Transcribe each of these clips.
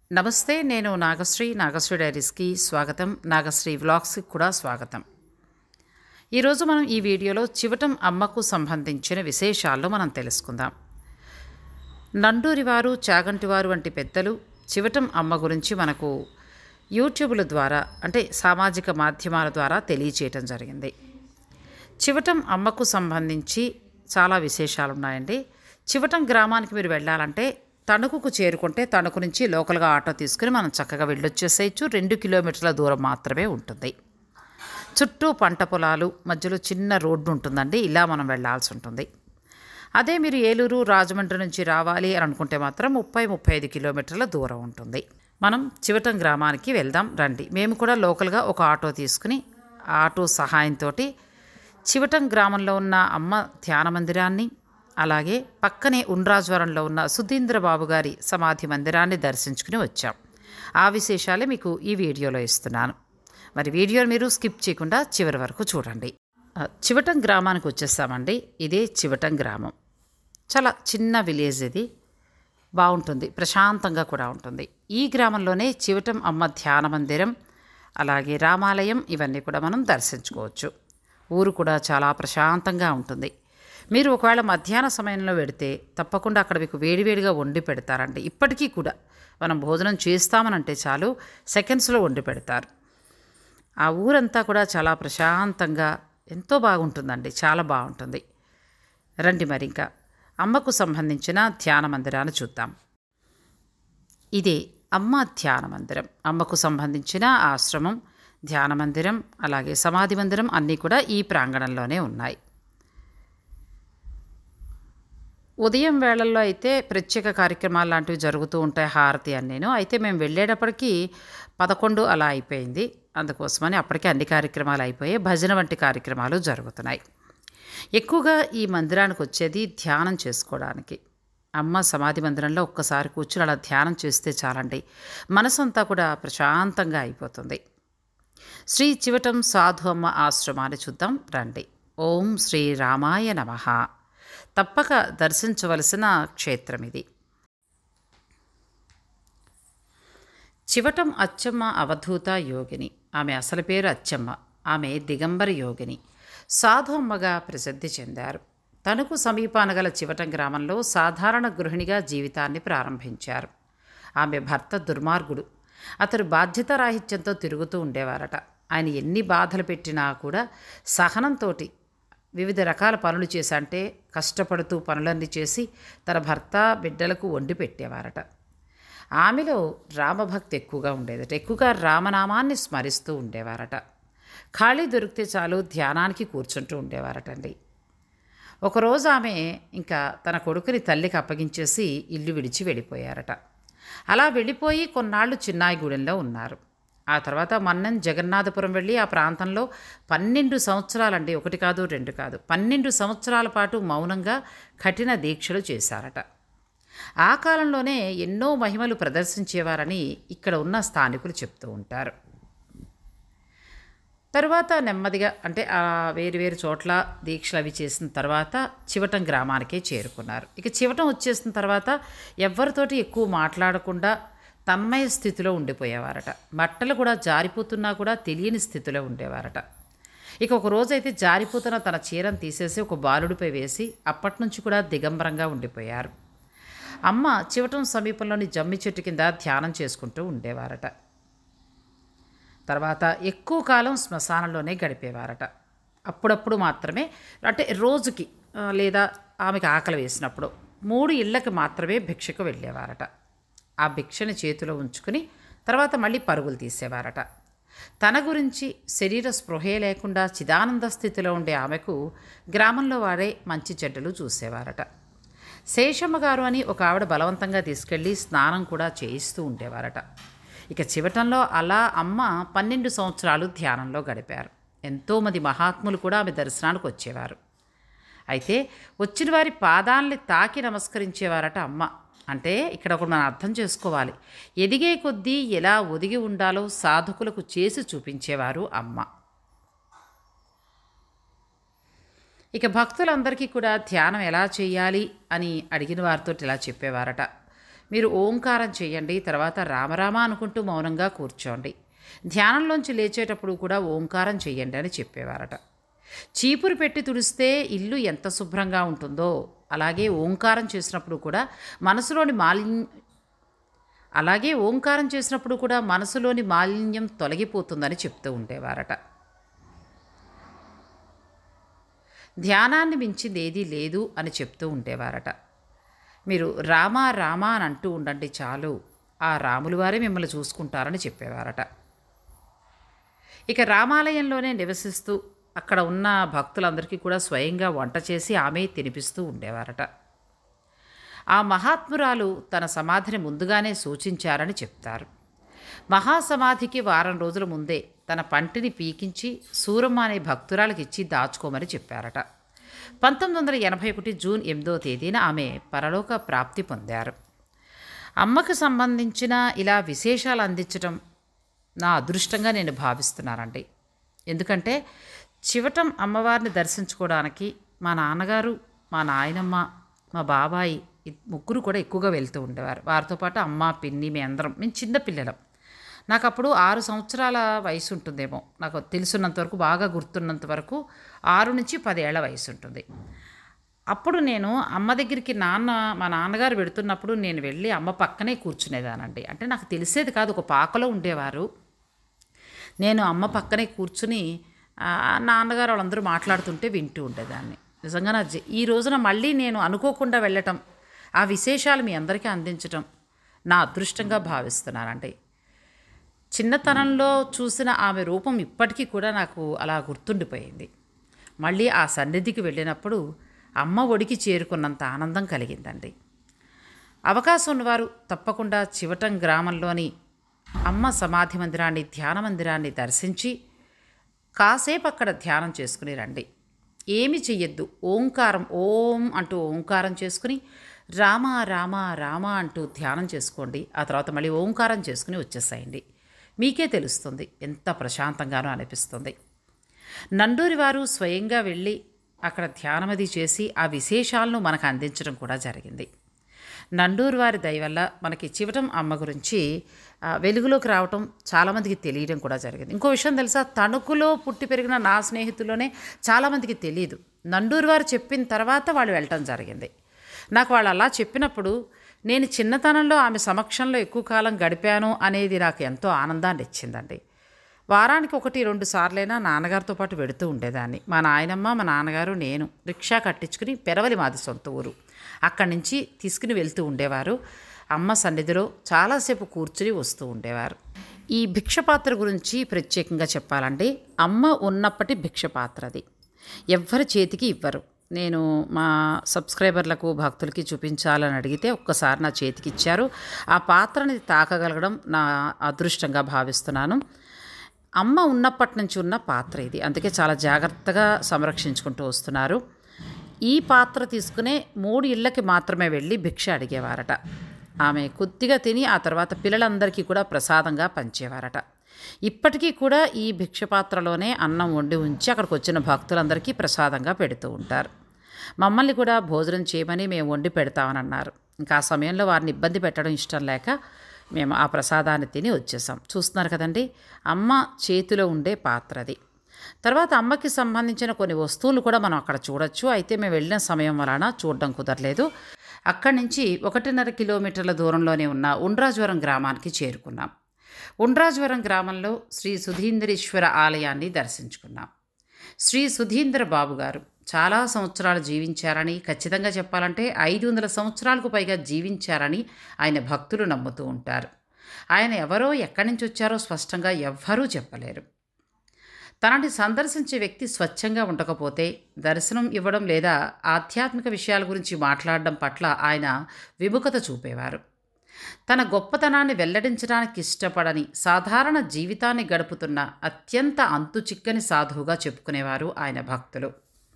నమస్తే. నేను నాగశ్రీ డైరీస్కి స్వాగతం. నాగశ్రీ వ్లాగ్స్కి కూడా స్వాగతం. ఈరోజు మనం ఈ వీడియోలో చివటం అమ్మకు సంబంధించిన విశేషాల్లో మనం తెలుసుకుందాం. నండూరివారు, చాగంటివారు వంటి పెద్దలు చివటం అమ్మ గురించి మనకు యూట్యూబ్ల ద్వారా అంటే సామాజిక మాధ్యమాల ద్వారా తెలియచేయటం జరిగింది. చివటం అమ్మకు సంబంధించి చాలా విశేషాలు ఉన్నాయండి. చివటం గ్రామానికి మీరు వెళ్ళాలంటే తణుకుకు చేరుకుంటే తణుకు నుంచి లోకల్గా ఆటో తీసుకుని మనం చక్కగా వెళ్ళొచ్చేసేయచ్చు. 2 కిలోమీటర్ల దూరం మాత్రమే ఉంటుంది. చుట్టూ పంట పొలాలు, మధ్యలో చిన్న రోడ్డు ఉంటుందండి. ఇలా మనం వెళ్ళాల్సి ఉంటుంది. అదే మీరు ఏలూరు, రాజమండ్రి నుంచి రావాలి అని అనుకుంటే మాత్రం 30-35 కిలోమీటర్ల దూరం ఉంటుంది. మనం చివటం గ్రామానికి వెళ్దాం రండి. మేము కూడా లోకల్గా ఒక ఆటో తీసుకుని ఆటో సహాయంతో చివటం గ్రామంలో ఉన్న అమ్మ ధ్యాన మందిరాన్ని, అలాగే పక్కనే ఉండ్రాజవరంలో ఉన్న సుధీంద్రబాబు గారి సమాధి మందిరాన్ని దర్శించుకుని వచ్చాం. ఆ విశేషాలే మీకు ఈ వీడియోలో ఇస్తున్నాను. మరి వీడియోని మీరు స్కిప్ చేయకుండా చివరి వరకు చూడండి. చివటం గ్రామానికి వచ్చేసామండి. ఇదే చివటం గ్రామం. చాలా చిన్న విలేజ్ ఇది. బాగుంటుంది, ప్రశాంతంగా కూడా ఉంటుంది. ఈ గ్రామంలోనే చివటం అమ్మ ధ్యాన మందిరం, అలాగే రామాలయం ఇవన్నీ కూడా మనం దర్శించుకోవచ్చు. ఊరు కూడా చాలా ప్రశాంతంగా ఉంటుంది. మీరు ఒకవేళ మధ్యాహ్న సమయంలో వెడితే తప్పకుండా అక్కడ మీకు వేడివేడిగా వండి పెడతారండి. ఇప్పటికీ కూడా మనం భోజనం చేస్తామనంటే చాలు సెకండ్స్లో వండి పెడతారు. ఆ ఊరంతా కూడా చాలా ప్రశాంతంగా ఎంతో బాగుంటుందండి. చాలా బాగుంటుంది. రండి మరి ఇంకా అమ్మకు సంబంధించిన ధ్యాన మందిరాన్ని చూద్దాం. ఇదే అమ్మ ధ్యాన మందిరం. అమ్మకు సంబంధించిన ఆశ్రమం, ధ్యాన మందిరం, అలాగే సమాధి మందిరం అన్నీ కూడా ఈ ప్రాంగణంలోనే ఉన్నాయి. ఉదయం వేళల్లో అయితే ప్రత్యేక కార్యక్రమాలు లాంటివి జరుగుతూ ఉంటాయి, హారతి అన్నీను. అయితే మేము వెళ్ళేటప్పటికీ 11 అలా అయిపోయింది. అందుకోసమని అప్పటికే అన్ని కార్యక్రమాలు అయిపోయాయి. భజన వంటి కార్యక్రమాలు జరుగుతున్నాయి. ఎక్కువగా ఈ మందిరానికి వచ్చేది ధ్యానం చేసుకోవడానికి. అమ్మ సమాధి మందిరంలో ఒక్కసారి కూర్చుని అలా ధ్యానం చేస్తే చాలండి, మనసంతా కూడా ప్రశాంతంగా అయిపోతుంది. శ్రీ చివటం సాధు అమ్మ ఆశ్రమాన్ని చూద్దాం రండి. ఓం శ్రీ రామాయ నమః. తప్పక దర్శించవలసిన క్షేత్రం ఇది. చివటం అచ్చమ్మ అవధూత యోగిని. ఆమె అసలు పేరు అచ్చమ్మ. ఆమె దిగంబర యోగిని, సాధు అమ్మగా ప్రసిద్ధి చెందారు. తణుకు సమీపాన గల చివటం గ్రామంలో సాధారణ గృహిణిగా జీవితాన్ని ప్రారంభించారు. ఆమె భర్త దుర్మార్గుడు. అతడు బాధ్యతారాహిత్యంతో తిరుగుతూ ఉండేవారట. ఆయన ఎన్ని బాధలు పెట్టినా కూడా సహనంతో వివిధ రకాల పనులు చేసంటే కష్టపడుతూ పనులన్నీ చేసి తన భర్త బిడ్డలకు వండి పెట్టేవారట. ఆమెలో రామభక్తి ఎక్కువగా ఉండేదట. ఎక్కువగా రామనామాన్ని స్మరిస్తూ ఉండేవారట. ఖాళీ దొరికితే చాలు ధ్యానానికి కూర్చుంటూ ఉండేవారటండి. ఒకరోజు ఆమె ఇంకా తన కొడుకుని తల్లికి అప్పగించేసి ఇల్లు విడిచి వెళ్ళిపోయారట. అలా వెళ్ళిపోయి కొన్నాళ్ళు చిన్నాయిగూడెంలో ఉన్నారు. ఆ తర్వాత మన్నెం జగన్నాథపురం వెళ్ళి ఆ ప్రాంతంలో 12 సంవత్సరాలండి, 1 కాదు 2 కాదు 12 సంవత్సరాల పాటు మౌనంగా కఠిన దీక్షలు చేశారట. ఆ కాలంలోనే ఎన్నో మహిమలు ప్రదర్శించేవారని ఇక్కడ ఉన్న స్థానికులు చెప్తూ ఉంటారు. తరువాత నెమ్మదిగా అంటే వేరు చోట్ల దీక్షలు అవి చేసిన తర్వాత చివటం గ్రామానికే చేరుకున్నారు. ఇక చివటం వచ్చేసిన తర్వాత ఎవరితోటి ఎక్కువ మాట్లాడకుండా తన్మయ స్థితిలో ఉండిపోయేవారట. బట్టలు కూడా జారిపోతున్నా కూడా తెలియని స్థితిలో ఉండేవారట. ఇక ఒక రోజైతే జారిపోతున్న తన చీరను తీసేసి ఒక బాలుడిపై వేసి అప్పటి నుంచి కూడా దిగంబరంగా ఉండిపోయారు. అమ్మ చివటం సమీపంలోని జమ్మి చెట్టు కింద ధ్యానం చేసుకుంటూ ఉండేవారట. తర్వాత ఎక్కువ కాలం శ్మశానంలోనే గడిపేవారట. అప్పుడప్పుడు మాత్రమే అంటే రోజుకి లేదా ఆమెకు ఆకలి వేసినప్పుడు 3 ఇళ్లకి మాత్రమే భిక్షకు వెళ్ళేవారట. ఆ భిక్షని చేతిలో ఉంచుకుని తర్వాత మళ్ళీ పరుగులు తీసేవారట. తన గురించి శరీర స్పృహే లేకుండా చిదానంద స్థితిలో ఉండే ఆమెకు గ్రామంలో వారే మంచి చెడ్డలు చూసేవారట. శేషమ్మ గారు అని ఒక ఆవిడ బలవంతంగా తీసుకెళ్ళి స్నానం కూడా చేయిస్తూ ఉండేవారట. ఇక చివటంలో అలా అమ్మ 12 సంవత్సరాలు ధ్యానంలో గడిపారు. ఎంతోమంది మహాత్ములు కూడా ఆమె దర్శనానికి వచ్చేవారు. అయితే వచ్చిన వారి పాదాలని తాకి నమస్కరించేవారట అమ్మ. అంటే ఇక్కడ ఒకటి మనం అర్థం చేసుకోవాలి. ఎదిగే కొద్దీ ఎలా ఒదిగి ఉండాలో సాధకులకు చేసి చూపించేవారు అమ్మ. ఇక భక్తులందరికీ కూడా ధ్యానం ఎలా చేయాలి అని అడిగిన వారితో ఇలా చెప్పేవారట. మీరు ఓంకారం చేయండి, తర్వాత రామరామ అనుకుంటూ మౌనంగా కూర్చోండి. ధ్యానంలోంచి లేచేటప్పుడు కూడా ఓంకారం చేయండి అని చెప్పేవారట. చీపురు పెట్టి తుడిస్తే ఇల్లు ఎంత శుభ్రంగా ఉంటుందో అలాగే ఓంకారం చేసినప్పుడు కూడా మనసులోని మాలిన్యం తొలగిపోతుందని చెప్తూ ఉండేవారట. ధ్యానాన్ని మించింది ఏదీ లేదు అని చెప్తూ ఉండేవారట. మీరు రామా రామా అని అంటూ ఉండండి చాలు, ఆ రాములు వారే మిమ్మల్ని చూసుకుంటారని చెప్పేవారట. ఇక రామాలయంలోనే నివసిస్తూ అక్కడ ఉన్న భక్తులందరికీ కూడా స్వయంగా వంట చేసి ఆమె తినిపిస్తూ ఉండేవారట. ఆ మహాత్మురాలు తన సమాధిని ముందుగానే సూచించారని చెప్తారు. మహాసమాధికి వారం రోజుల ముందే తన పంటిని పీకించి సూరమ్మ అనే భక్తురాలకి ఇచ్చి దాచుకోమని చెప్పారట. 1981 జూన్ 8వ తేదీన ఆమె పరలోక ప్రాప్తి పొందారు. అమ్మకు సంబంధించిన ఇలా విశేషాలు అందించడం నా అదృష్టంగా నేను భావిస్తున్నానండి. ఎందుకంటే చివటం అమ్మవారిని దర్శించుకోవడానికి మా నాన్నగారు, మా నాయనమ్మ, మా బాబాయి ముగ్గురు కూడా ఎక్కువగా వెళ్తూ ఉండేవారు. వారితో పాటు అమ్మ, పిన్ని, మేము చిన్నపిల్లలం. నాకు అప్పుడు 6 సంవత్సరాల వయసు ఉంటుందేమో, నాకు తెలుసున్నంతవరకు, బాగా గుర్తున్నంత వరకు 6 నుంచి 10 ఏళ్ల వయసు ఉంటుంది. అప్పుడు నేను అమ్మ దగ్గరికి మా నాన్నగారు వెడుతున్నప్పుడు నేను వెళ్ళి అమ్మ పక్కనే కూర్చునేదానండి. అంటే నాకు తెలిసేది కాదు, ఒక పాకలో ఉండేవారు. నేను అమ్మ పక్కనే కూర్చుని నాన్నగారు వాళ్ళందరూ మాట్లాడుతుంటే వింటూ ఉండేదాన్ని. నిజంగా ఈ రోజున మళ్ళీ నేను అనుకోకుండా వెళ్ళటం, ఆ విశేషాలు మీ అందరికీ అందించటం నా అదృష్టంగా భావిస్తున్నానండి. చిన్నతనంలో చూసిన ఆమె రూపం ఇప్పటికీ కూడా నాకు అలా గుర్తుండిపోయింది. మళ్ళీ ఆ సన్నిధికి వెళ్ళినప్పుడు అమ్మ ఒడికి చేరుకున్నంత ఆనందం కలిగిందండి. అవకాశం ఉన్నవారు తప్పకుండా చివటం గ్రామంలోని అమ్మ సమాధి మందిరాన్ని, ధ్యాన మందిరాన్ని దర్శించి కాసేపు అక్కడ ధ్యానం చేసుకుని రండి. ఏమి చెయ్యొద్దు, ఓంకారం ఓం అంటూ ఓంకారం చేసుకుని రామ రామ రామ అంటూ ధ్యానం చేసుకోండి. ఆ తర్వాత మళ్ళీ ఓంకారం చేసుకుని వచ్చేసేయండి. మీకే తెలుస్తుంది ఎంత ప్రశాంతంగానో అనిపిస్తుంది. నండూరి వారు స్వయంగా వెళ్ళి అక్కడ ధ్యానమది చేసి ఆ విశేషాలను మనకు అందించడం కూడా జరిగింది. నండూరి వారి దయ వల్ల మనకి చివటం అమ్మ గురించి వెలుగులోకి రావటం చాలామందికి తెలియడం కూడా జరిగింది. ఇంకో విషయం తెలుసా, తణుకులో పుట్టి పెరిగిన నా స్నేహితుల్లోనే చాలామందికి తెలియదు. నండూరి వారు చెప్పిన తర్వాత వాళ్ళు వెళ్ళటం జరిగింది. నాకు వాళ్ళు అలా చెప్పినప్పుడు నేను చిన్నతనంలో ఆమె సమక్షంలో ఎక్కువ కాలం గడిపాను అనేది నాకు ఎంతో ఆనందాన్ని ఇచ్చిందండి. వారానికి 1-2 సార్లైనా నాన్నగారితో పాటు వెడుతూ ఉండేదాన్ని. మా నాయనమ్మ, మా నాన్నగారు, నేను రిక్షా కట్టించుకుని, పెరవలి మాది సొంత ఊరు, అక్కడి నుంచి తీసుకుని వెళ్తూ ఉండేవారు. అమ్మ సన్నిధిలో చాలాసేపు కూర్చుని వస్తూ ఉండేవారు. ఈ భిక్షపాత్ర గురించి ప్రత్యేకంగా చెప్పాలండి. అమ్మ ఉన్నప్పటి భిక్షపాత్ర అది, ఎవ్వరి చేతికి ఇవ్వరు. నేను మా సబ్స్క్రైబర్లకు, భక్తులకి చూపించాలని అడిగితే ఒక్కసారి నా చేతికి ఇచ్చారు. ఆ పాత్రని తాకగలగడం నా అదృష్టంగా భావిస్తున్నాను. అమ్మ ఉన్నప్పటి నుంచి ఉన్న పాత్ర ఇది, అందుకే చాలా జాగ్రత్తగా సంరక్షించుకుంటూ వస్తున్నారు. ఈ పాత్ర తీసుకునే 3 ఇళ్ళకి మాత్రమే వెళ్ళి భిక్ష అడిగేవారట. ఆమె కొద్దిగా తిని ఆ తర్వాత పిల్లలందరికీ కూడా ప్రసాదంగా పంచేవారట. ఇప్పటికీ కూడా ఈ భిక్ష పాత్రలోనే అన్నం వండి ఉంచి అక్కడికి వచ్చిన భక్తులందరికీ ప్రసాదంగా పెడుతూ ఉంటారు. మమ్మల్ని కూడా భోజనం చేయమని మేము వండి పెడతామని అన్నారు. ఇంకా ఆ సమయంలో వారిని ఇబ్బంది పెట్టడం ఇష్టం లేక మేము ఆ ప్రసాదాన్ని తిని వచ్చేసాం. చూస్తున్నారు కదండి, అమ్మ చేతిలో ఉండే పాత్ర అది. తర్వాత అమ్మకి సంబంధించిన కొన్ని వస్తువులు కూడా మనం అక్కడ చూడొచ్చు. అయితే మేము వెళ్ళిన సమయం వలన చూడడం కుదరలేదు. అక్కడి నుంచి 1.5 కిలోమీటర్ల దూరంలోనే ఉన్న ఉండ్రాజవరం గ్రామానికి చేరుకున్నాం. ఉండ్రాజవరం గ్రామంలో శ్రీ సుధీంద్రేశ్వర ఆలయాన్ని దర్శించుకున్నాం. శ్రీ సుధీంద్ర బాబు గారు చాలా సంవత్సరాలు జీవించారని, ఖచ్చితంగా చెప్పాలంటే 500 సంవత్సరాలకు పైగా జీవించారని ఆయన భక్తులు నమ్ముతూ ఉంటారు. ఆయన ఎవరో, ఎక్కడి నుంచి వచ్చారో స్పష్టంగా ఎవ్వరూ చెప్పలేరు. తనని సందర్శించే వ్యక్తి స్వచ్ఛంగా ఉండకపోతే దర్శనం ఇవ్వడం లేదా ఆధ్యాత్మిక విషయాల గురించి మాట్లాడడం పట్ల ఆయన విముఖత చూపేవారు. తన గొప్పతనాన్ని వెల్లడించడానికి ఇష్టపడని సాధారణ జీవితాన్ని గడుపుతున్న అత్యంత అంతుచిక్కని సాధువుగా చెప్పుకునేవారు ఆయన భక్తులు.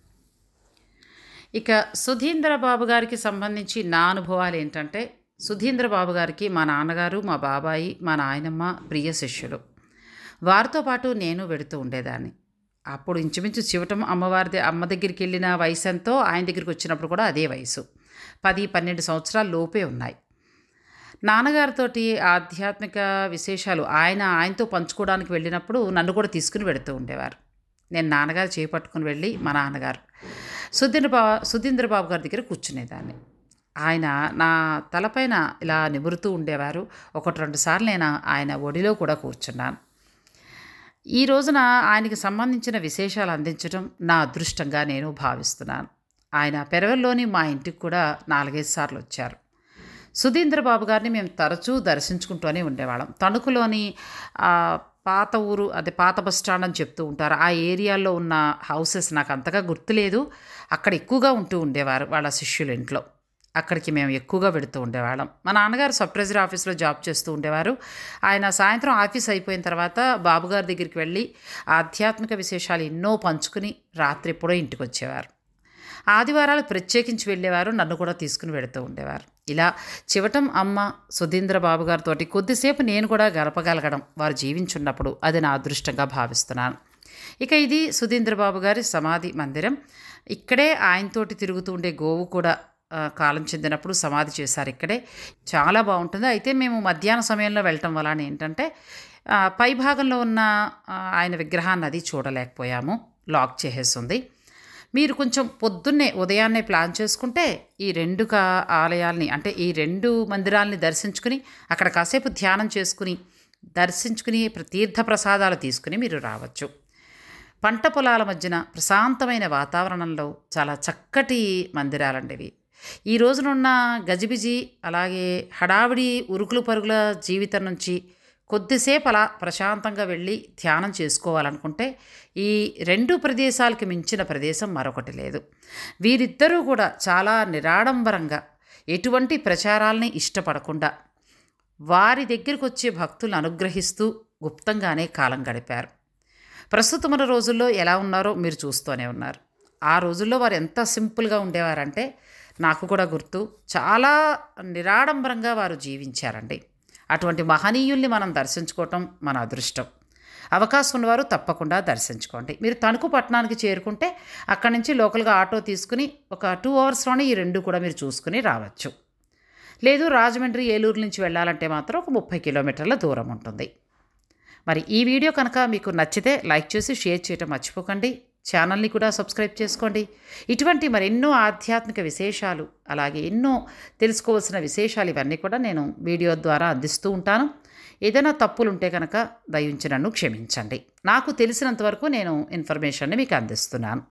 ఇక సుధీంద్రబాబు గారికి సంబంధించి నా అనుభవాలు ఏంటంటే, సుధీంద్రబాబు గారికి మా నాన్నగారు, మా బాబాయి, మా నాయనమ్మ ప్రియ శిష్యులు. వారితో పాటు నేను వెడుతూ ఉండేదాన్ని. అప్పుడు ఇంచుమించు చివటం అమ్మ దగ్గరికి వెళ్ళిన వయసు ఎంతో ఆయన దగ్గరికి వచ్చినప్పుడు కూడా అదే వయసు, 10-12 సంవత్సరాల లోపే ఉన్నాయి. నాన్నగారితోటి ఆధ్యాత్మిక విశేషాలు ఆయనతో పంచుకోవడానికి వెళ్ళినప్పుడు నన్ను కూడా తీసుకుని వెడుతూ ఉండేవారు. నేను నాన్నగారు చేపట్టుకుని వెళ్ళి మా నాన్నగారు సుధీంద్ర బాబు గారి దగ్గర కూర్చునేదాన్ని. ఆయన నా తలపైన ఇలా నిమురుతూ ఉండేవారు. 1-2 సార్లు నేను ఆయన ఒడిలో కూడా కూర్చున్నాను. ఈ రోజున ఆయనకి సంబంధించిన విశేషాలు అందించడం నా అదృష్టంగా నేను భావిస్తున్నాను. ఆయన పెరవల్లోని మా ఇంటికి కూడా 4-5 సార్లు వచ్చారు. సుధీంద్ర బాబు గారిని మేము తరచూ దర్శించుకుంటూనే ఉండేవాళ్ళం. తణుకులోని పాత ఊరు, అదే పాత బస్ స్టాండ్ అని చెప్తూ ఉంటారు. ఆ ఏరియాలో ఉన్న హౌసెస్ నాకు అంతగా గుర్తులేదు. అక్కడ ఎక్కువగా ఉంటూ ఉండేవారు వాళ్ళ శిష్యుల ఇంట్లో. అక్కడికి మేము ఎక్కువగా వెళుతూ ఉండేవాళ్ళం. మా నాన్నగారు సబ్ ట్రెజరీ ఆఫీస్లో జాబ్ చేస్తూ ఉండేవారు. ఆయన సాయంత్రం ఆఫీస్ అయిపోయిన తర్వాత బాబుగారి దగ్గరికి వెళ్ళి ఆధ్యాత్మిక విశేషాలు ఎన్నో పంచుకుని రాత్రి ఎప్పుడో ఇంటికి వచ్చేవారు. ఆదివారాలు ప్రత్యేకించి వెళ్ళేవారు. నన్ను కూడా తీసుకుని వెళుతూ ఉండేవారు. ఇలా చివటం అమ్మ సుధీంద్ర బాబు గారితో కొద్దిసేపు నేను కూడా గడపగలగడం వారు జీవించున్నప్పుడు అది నా అదృష్టంగా భావిస్తున్నాను. ఇక ఇది సుధీంద్ర బాబు గారి సమాధి మందిరం. ఇక్కడే ఆయనతోటి తిరుగుతూ ఉండే గోవు కూడా కాలం చెందినప్పుడు సమాధి చేశారు ఇక్కడే. చాలా బాగుంటుంది. అయితే మేము మధ్యాహ్న సమయంలో వెళ్ళటం వలన ఏంటంటే పై భాగంలో ఉన్న ఆయన విగ్రహాన్ని అది చూడలేకపోయాము, లాక్ చేసేస్తుంది. మీరు కొంచెం పొద్దున్నే ఉదయాన్నే ప్లాన్ చేసుకుంటే ఈ 2 ఆలయాల్ని, అంటే ఈ 2 మందిరాల్ని దర్శించుకుని అక్కడ కాసేపు ధ్యానం చేసుకుని దర్శించుకుని తీర్థ ప్రసాదాలు తీసుకుని మీరు రావచ్చు. పంట పొలాల మధ్యన ప్రశాంతమైన వాతావరణంలో చాలా చక్కటి మందిరాలండి ఇవి. ఈ రోజునున్న గజిబిజి, అలాగే హడావిడి ఉరుకులు పరుగుల జీవితం నుంచి కొద్దిసేపు అలా ప్రశాంతంగా వెళ్ళి ధ్యానం చేసుకోవాలనుకుంటే ఈ 2 ప్రదేశాలకి మించిన ప్రదేశం మరొకటి లేదు. వీరిద్దరూ కూడా చాలా నిరాడంబరంగా, ఎటువంటి ప్రచారాలని ఇష్టపడకుండా వారి దగ్గరికి వచ్చే భక్తులను అనుగ్రహిస్తూ గుప్తంగానే కాలం గడిపారు. ప్రస్తుతమున్న రోజుల్లో ఎలా ఉన్నారో మీరు చూస్తూనే ఉన్నారు. ఆ రోజుల్లో వారు ఎంత సింపుల్గా ఉండేవారంటే నాకు కూడా గుర్తు. చాలా నిరాడంబరంగా వారు జీవించారండి. అటువంటి మహనీయుల్ని మనం దర్శించుకోవటం మన అదృష్టం. అవకాశం ఉన్నవారు తప్పకుండా దర్శించుకోండి. మీరు తణుకు పట్టణానికి చేరుకుంటే అక్కడి నుంచి లోకల్గా ఆటో తీసుకుని ఒక 2 అవర్స్లోనే ఈ 2 కూడా మీరు చూసుకుని రావచ్చు. లేదు రాజమండ్రి, ఏలూరు నుంచి వెళ్ళాలంటే మాత్రం ఒక 30 కిలోమీటర్ల దూరం ఉంటుంది. మరి ఈ వీడియో కనుక మీకు నచ్చితే లైక్ చేసి షేర్ చేయటం మర్చిపోకండి. ఛానల్ని కూడా సబ్స్క్రైబ్ చేసుకోండి. ఇటువంటి మరెన్నో ఆధ్యాత్మిక విశేషాలు, అలాగే ఎన్నో తెలుసుకోవాల్సిన విశేషాలు ఇవన్నీ కూడా నేను వీడియో ద్వారా అందిస్తూ ఉంటాను. ఏదైనా తప్పులు ఉంటే కనుక దయించి నన్ను క్షమించండి. నాకు తెలిసినంతవరకు నేను ఇన్ఫర్మేషన్ని మీకు అందిస్తున్నాను.